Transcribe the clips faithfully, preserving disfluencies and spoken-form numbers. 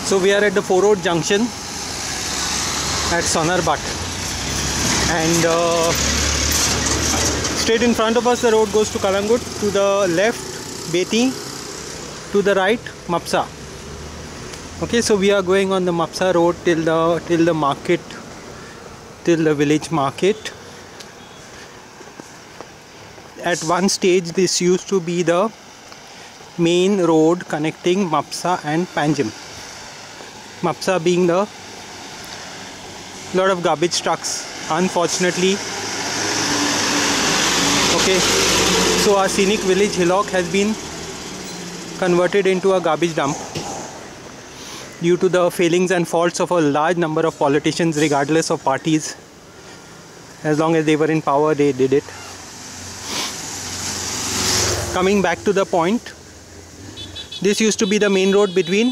So we are at the four road junction at Sonarbat, and uh, straight in front of us the road goes to Kalangut, to the left Beti, to the right Mapsa. Okay, so we are going on the Mapsa road till the till the market, till the village market. At one stage this used to be the main road connecting Mapsa and Panjim. Mapsa being the lot of garbage trucks, unfortunately. Okay, so our scenic village Hillock has been converted into a garbage dump due to the failings and faults of a large number of politicians, regardless of parties. As long as they were in power, they did it. Coming back to the point, this used to be the main road between,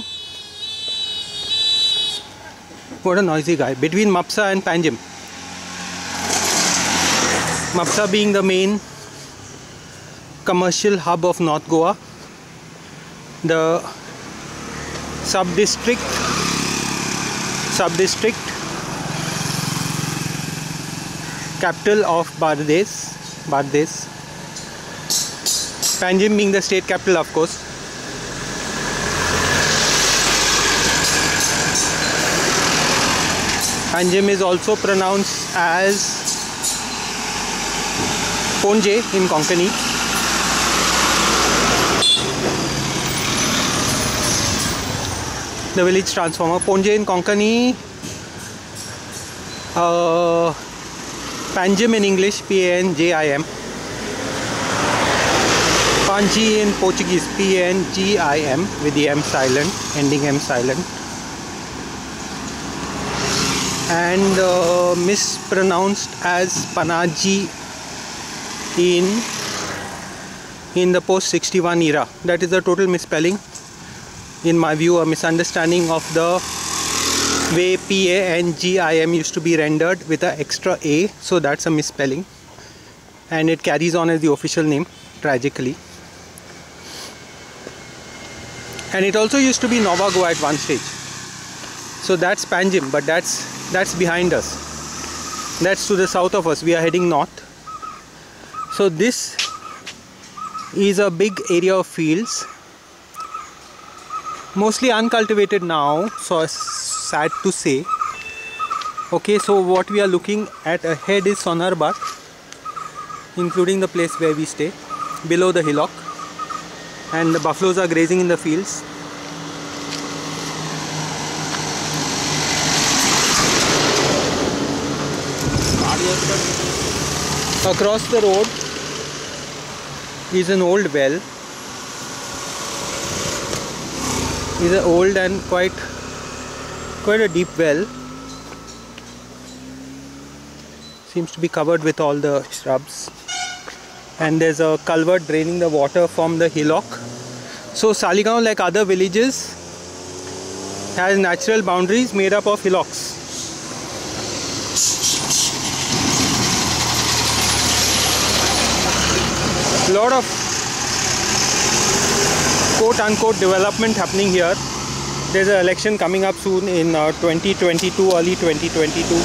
what a noisy guy, between Mapsa and Panjim. Mapsa being the main commercial hub of North Goa, the sub-district, sub-district capital of Bardez, Bardez. Panjim being the state capital, of course. Panjim is also pronounced as Ponje in Konkani. The village transformer. Ponje in Konkani. Uh, Panjim in English, P A N J I M. Panji in Portuguese, P A N G I M, with the M silent, ending M silent. And uh, mispronounced as Panaji in in the post sixty-one era. That is a total misspelling, in my view, a misunderstanding of the way P A N G I M used to be rendered with an extra A. So that's a misspelling, and it carries on as the official name, tragically. And it also used to be Nova Goa at one stage. So that's Panjim, but that's that's behind us. That's to the south of us. We are heading north. So this is a big area of fields, mostly uncultivated now, so sad to say. Okay, so what we are looking at ahead is Sonarbat, including the place where we stay, below the hillock, and the buffaloes are grazing in the fields. Across the road is an old well. It's an old and quite quite a deep well. Seems to be covered with all the shrubs. And there's a culvert draining the water from the hillock. So Saligaon, like other villages, has natural boundaries made up of hillocks. A lot of quote-unquote development happening here. There's an election coming up soon in uh, twenty twenty-two, early twenty twenty-two.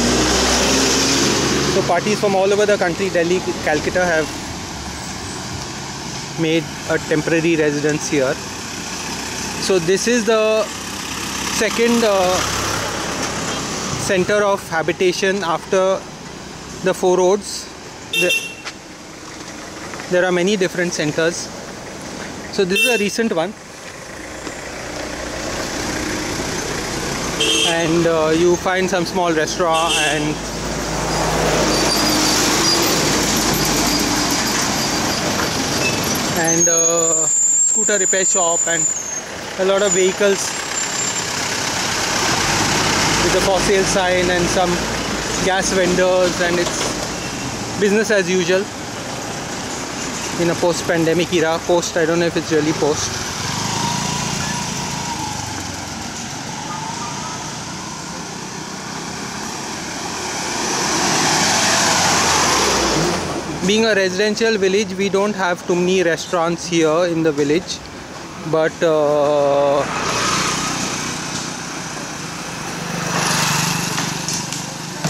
So parties from all over the country, Delhi, Calcutta, have made a temporary residence here. So this is the second uh, center of habitation after the four roads. The, there are many different centers. So this is a recent one, and uh, you find some small restaurant and and uh, scooter repair shop and a lot of vehicles with a for sale sign and some gas vendors, and it's business as usual in a post-pandemic era. Post, I don't know if it's really post. Being a residential village, we don't have too many restaurants here in the village, but uh,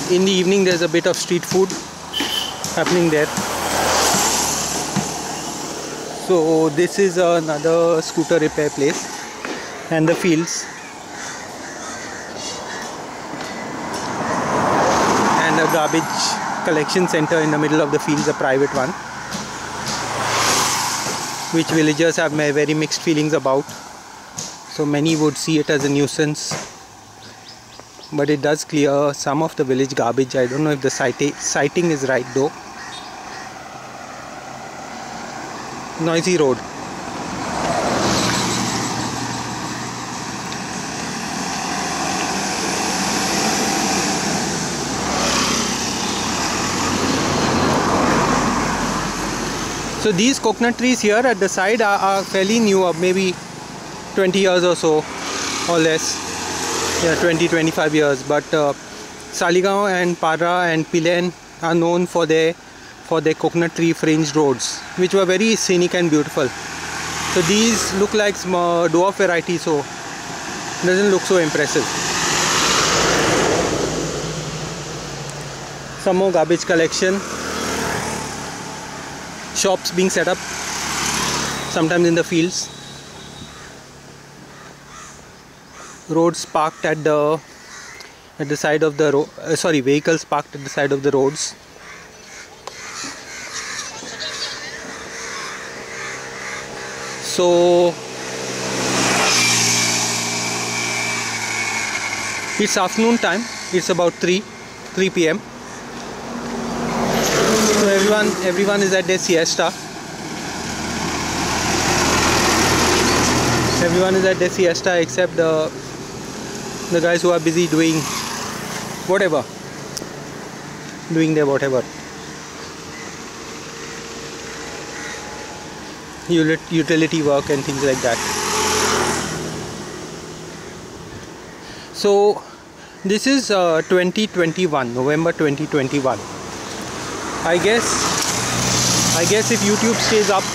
in the evening there's a bit of street food happening there. So this is another scooter repair place, and the fields, and a garbage collection center in the middle of the fields, a private one, which villagers have very mixed feelings about. So many would see it as a nuisance, but it does clear some of the village garbage. I don't know if the sighting is right though. Noisy road. So these coconut trees here at the side are, are fairly new, uh, maybe twenty years or so or less. Yeah, twenty to twenty-five years. But uh, Saligaon and Para and Pilen are known for their for their coconut tree fringed roads, which were very scenic and beautiful. So these look like small dwarf variety, so it doesn't look so impressive. Some more garbage collection, shops being set up, sometimes in the fields. Roads parked at the at the side of the road. Uh, sorry, vehicles parked at the side of the roads. So it's afternoon time. It's about three p m So everyone everyone is at their siesta. Everyone is at their siesta except the the guys who are busy doing whatever, doing their whatever. Utility work and things like that. So this is uh, twenty twenty-one, November twenty twenty-one. I guess I guess if YouTube stays up,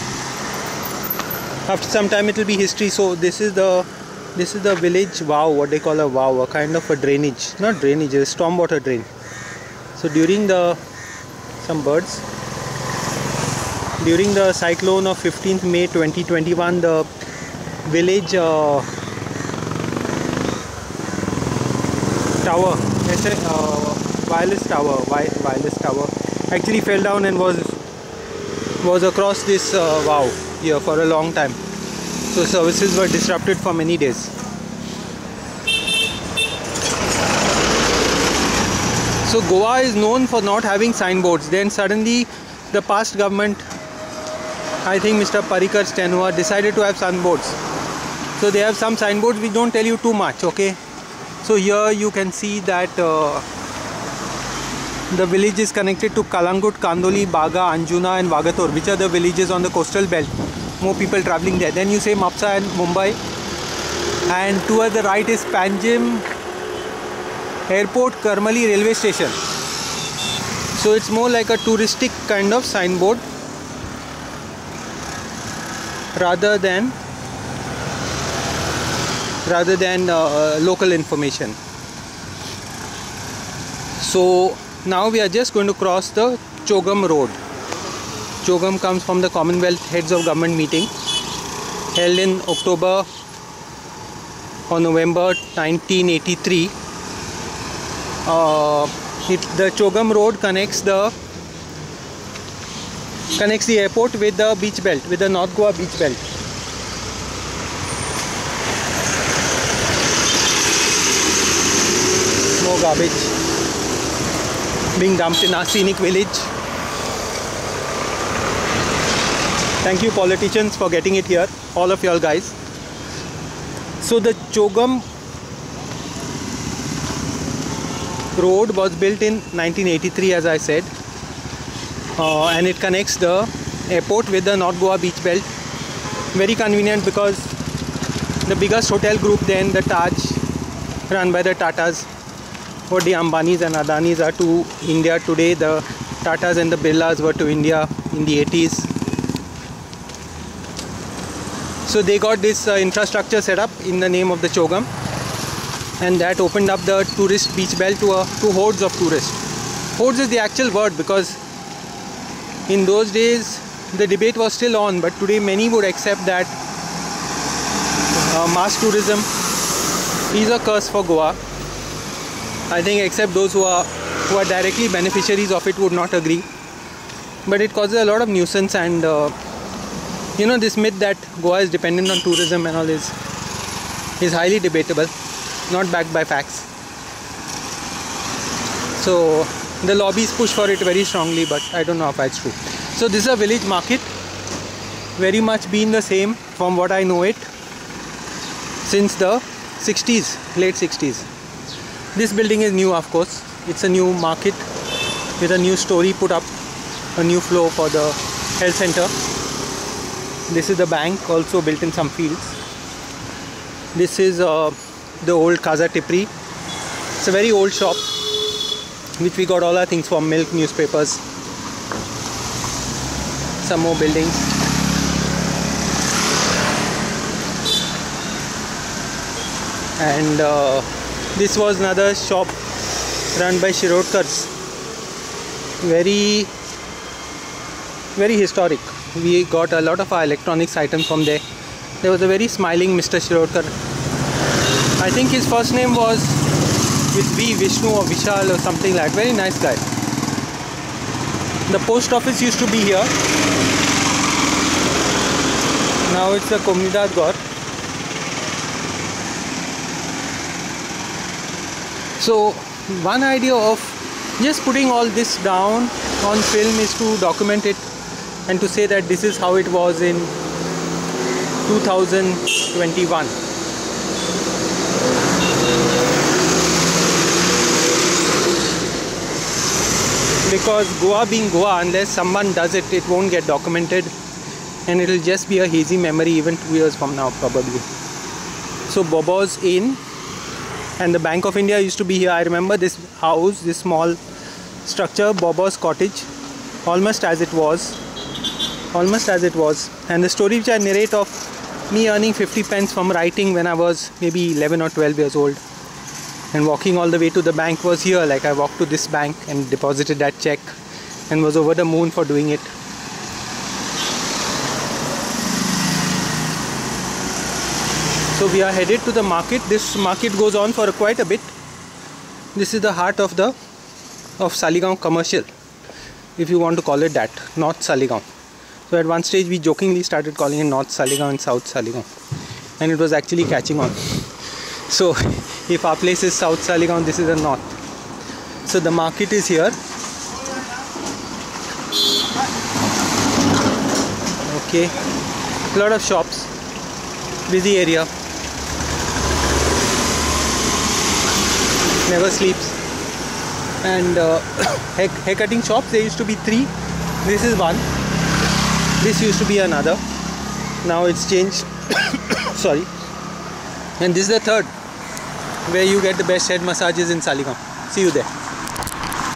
after some time it will be history. So this is the this is the village wow, what they call a wow, a kind of a drainage, not drainage, a stormwater drain. So during the some birds. During the cyclone of fifteenth May twenty twenty-one, the village uh, tower, uh, wireless tower, wireless tower, actually fell down and was was across this uh, wow here for a long time. So services were disrupted for many days. So Goa is known for not having signboards. Then suddenly the past government, I think Mister Parikar's tenure, decided to have signboards. So they have some signboards which don't tell you too much, okay? So here you can see that uh, the village is connected to Kalangut, Kandoli, Baga, Anjuna and Vagator, which are the villages on the coastal belt. More people travelling there. Then you say Mapsa and Mumbai. And toward the right is Panjim Airport, Karmali railway station. So it's more like a touristic kind of signboard rather than rather than uh, local information. So now we are just going to cross the Chogam road. Chogam comes from the Commonwealth Heads of Government meeting held in October or November nineteen eighty-three. Uh, it, the Chogam road connects the connects the airport with the beach belt, with the North Goa beach belt. More garbage being dumped in our scenic village. Thank you politicians for getting it here, all of y'all guys. So the Chogam road was built in nineteen eighty-three, as I said, uh, and it connects the airport with the North Goa beach belt. Very convenient because the biggest hotel group then, the Taj, run by the Tatas, what the Ambanis and Adanis are to India today, the Tatas and the Birlas were to India in the eighties. So they got this uh, infrastructure set up in the name of the Chogam. and that opened up the tourist beach belt to a to hordes of tourists. Hordes is the actual word, because in those days the debate was still on, but today many would accept that uh, mass tourism is a curse for Goa. I think except those who are who are directly beneficiaries of it would not agree. But it causes a lot of nuisance, and uh, you know, this myth that Goa is dependent on tourism and all is is highly debatable, not backed by facts. So the lobbies push for it very strongly, but I don't know if that's true. So this is a village market, very much been the same from what I know it since the sixties, late sixties. This building is new, of course. It's a new market with a new story put up, a new floor for the health center. This is the bank, also built in some fields. This is uh, the old Casa Tipri. It's a very old shop which we got all our things from: milk, newspapers, some more buildings. And uh, this was another shop run by Shirodkars. Very, very historic. We got a lot of our electronics items from there. There was a very smiling Mister Shirodkar. I think his first name was with V, Vishnu or Vishal or something like that. Very nice guy. The post office used to be here. Now it's a Comunidad Gaur. So one idea of just putting all this down on film is to document it and to say that this is how it was in two thousand twenty-one. Because Goa being Goa, unless someone does it, it won't get documented, and it will just be a hazy memory even two years from now probably. So Bobo's Inn and the Bank of India used to be here. I remember this house, this small structure, Bobo's Cottage, almost as it was. Almost as it was. And the story which I narrate of me earning fifty pence from writing when I was maybe eleven or twelve years old and walking all the way to the bank was here. Like, I walked to this bank and deposited that check and was over the moon for doing it. So we are headed to the market. This market goes on for quite a bit. This is the heart of the of Saligaon commercial, if you want to call it that, North Saligaon. So at one stage we jokingly started calling it North Saligaon and South Saligaon, and it was actually catching on. So if our place is South Saligaon, this is the North. So the market is here. Okay, a lot of shops, busy area, never sleeps. And uh, hair, hair cutting shops, there used to be three. This is one. This used to be another. Now it's changed. Sorry. And this is the third, where you get the best head massages in Saligaon. See you there.